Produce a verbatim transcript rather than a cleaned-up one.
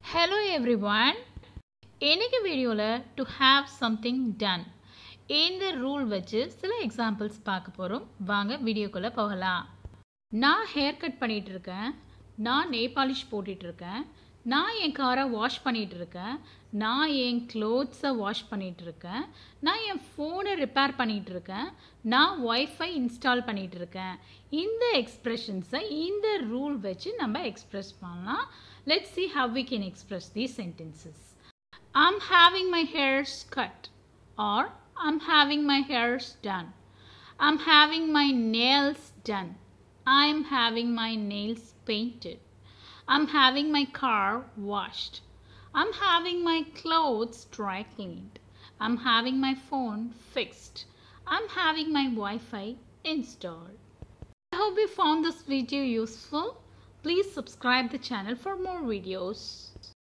Hello everyone. இன்னைக்கு வீடியோல to have something done இந்த ரூல் வச்சு சில எக்ஸாம்பிள்ஸ் பார்க்க போறோம். வாங்க வீடியோக்குள்ள போகலாம். நான் ஹேர் கட் பண்ணிட்டு இருக்கேன். நான் நெயில் பாலிஷ் போட்டுட்டு இருக்கேன். நான் என் காரை வாஷ் பண்ணிட்டு இருக்கேன். நான் என் க்ளோத்ஸை வாஷ் பண்ணிட்டு இருக்கேன். நான் என் ஃபோனை ரிப்பேர் பண்ணிட்டு இருக்கேன். நான் வைஃபை இன்ஸ்டால் பண்ணிட்டு இருக்கேன். இந்த எக்ஸ்பிரஷன்ஸை இந்த ரூல் வச்சு நம்ம எக்ஸ்பிரஸ் பண்ணலாம். Let's see how we can express these sentences. I'm having my hairs cut, or I'm having my hairs done. I'm having my nails done. I'm having my nails painted. I'm having my car washed. I'm having my clothes dry cleaned. I'm having my phone fixed. I'm having my Wi-Fi installed. I hope you found this video useful. Please subscribe the channel for more videos.